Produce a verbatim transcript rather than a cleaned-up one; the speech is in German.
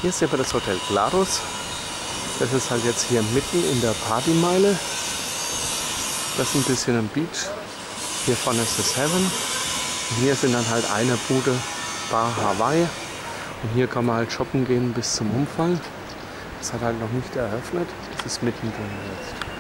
Hier sehen wir das Hotel Glarus. Das ist halt jetzt hier mitten in der Partymeile. Das ist ein bisschen am Beach. Hier vorne ist das Heaven. Und hier sind dann halt eine Bude Bar Hawaii. Und hier kann man halt shoppen gehen bis zum Umfallen. Das hat halt noch nicht eröffnet. Das ist mittendrin jetzt.